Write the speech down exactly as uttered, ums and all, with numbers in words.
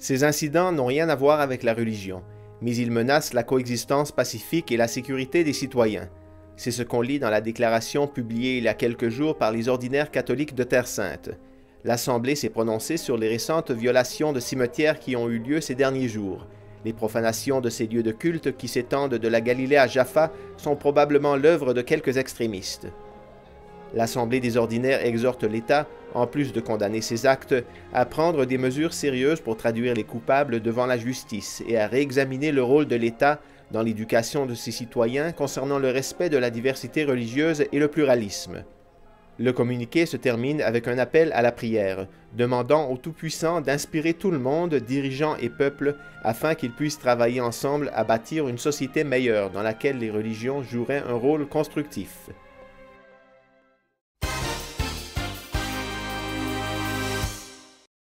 Ces incidents n'ont rien à voir avec la religion, mais ils menacent la coexistence pacifique et la sécurité des citoyens. C'est ce qu'on lit dans la déclaration publiée il y a quelques jours par les ordinaires catholiques de Terre Sainte. L'Assemblée s'est prononcée sur les récentes violations de cimetières qui ont eu lieu ces derniers jours. Les profanations de ces lieux de culte qui s'étendent de la Galilée à Jaffa sont probablement l'œuvre de quelques extrémistes. L'Assemblée des ordinaires exhorte l'État, en plus de condamner ces actes, à prendre des mesures sérieuses pour traduire les coupables devant la justice et à réexaminer le rôle de l'État dans l'éducation de ses citoyens concernant le respect de la diversité religieuse et le pluralisme. Le communiqué se termine avec un appel à la prière, demandant au Tout-Puissant d'inspirer tout le monde, dirigeants et peuples, afin qu'ils puissent travailler ensemble à bâtir une société meilleure dans laquelle les religions joueraient un rôle constructif.